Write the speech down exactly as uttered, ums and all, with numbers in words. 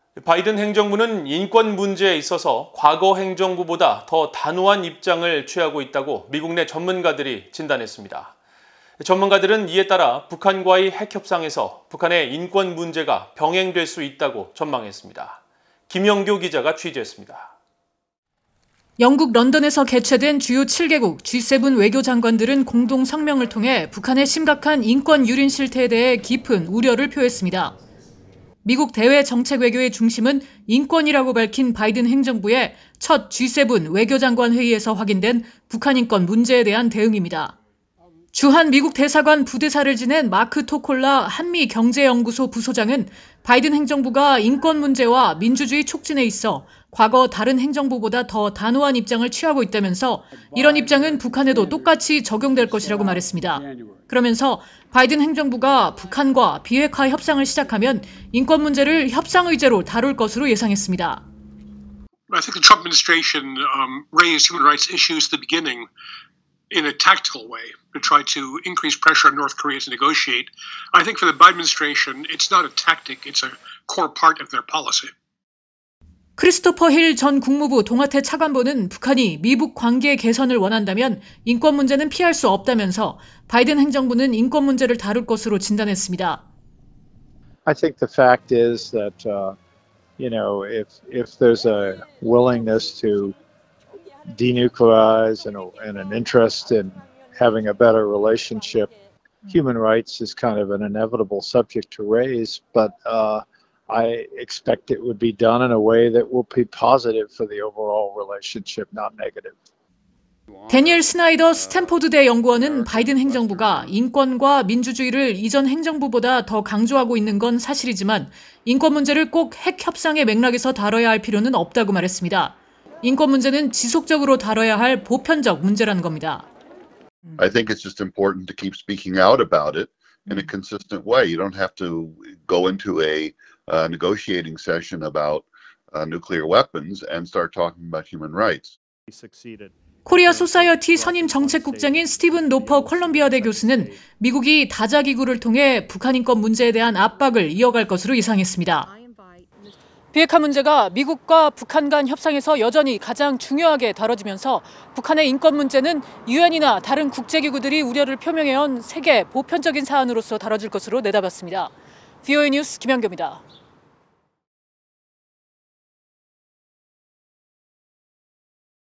바이든 행정부는 인권 문제에 있어서 과거 행정부보다 더 단호한 입장을 취하고 있다고 미국 내 전문가들이 진단했습니다. 전문가들은 이에 따라 북한과의 핵 협상에서 북한의 인권 문제가 병행될 수 있다고 전망했습니다. 김영교 기자가 취재했습니다. 영국 런던에서 개최된 주요 칠 개국 지 세븐 외교장관들은 공동 성명을 통해 북한의 심각한 인권 유린 실태에 대해 깊은 우려를 표했습니다. 미국 대외 정책 외교의 중심은 인권이라고 밝힌 바이든 행정부의 첫 지 세븐 외교장관 회의에서 확인된 북한 인권 문제에 대한 대응입니다. 주한 미국 대사관 부대사를 지낸 마크 토콜라 한미경제연구소 부소장은 바이든 행정부가 인권 문제와 민주주의 촉진에 있어 과거 다른 행정부보다 더 단호한 입장을 취하고 있다면서 이런 입장은 북한에도 똑같이 적용될 것이라고 말했습니다. 그러면서 바이든 행정부가 북한과 비핵화 협상을 시작하면 인권 문제를 협상 의제로 다룰 것으로 예상했습니다. I think the Trump administration um, raised human rights issues at the beginning in a tactical way to try to increase pressure on North Korea to negotiate. I think for the Biden administration, it's not a tactic, it's a core part of their policy. 크리스토퍼 힐 전 국무부 동아태 차관보는 북한이 미북 관계 개선을 원한다면 인권 문제는 피할 수 없다면서 바이든 행정부는 인권 문제를 다룰 것으로 진단했습니다. I think the fact is that uh, you know if if there's a willingness to denuclearize and, a, and an interest in having a better relationship, human rights is kind of an inevitable subject to raise, but uh, I expect it would be done in a way that will be positive for the overall relationship, not negative. 데니엘 스나이더 스탠포드대 연구원은 바이든 행정부가 인권과 민주주의를 이전 행정부보다 더 강조하고 있는 건 사실이지만 인권 문제를 꼭 핵 협상의 맥락에서 다뤄야 할 필요는 없다고 말했습니다. 인권 문제는 지속적으로 다뤄야 할 보편적 문제라는 겁니다. I think it's just important to keep speaking out about it in a consistent way. You don't have to go into a uh, negotiating session about uh, nuclear weapons and start talking about human rights. 코리아 소사이어티 선임 정책국장인 스티븐 노퍼 콜럼비아대 교수는 미국이 다자기구를 통해 북한 인권 문제에 대한 압박을 이어갈 것으로 예상했습니다. 비핵화 문제가 미국과 북한 간 협상에서 여전히 가장 중요하게 다뤄지면서 북한의 인권 문제는 유엔이나 다른 국제기구들이 우려를 표명해온 세계 보편적인 사안으로서 다뤄질 것으로 내다봤습니다. 브이오에이 뉴스 김현교입니다.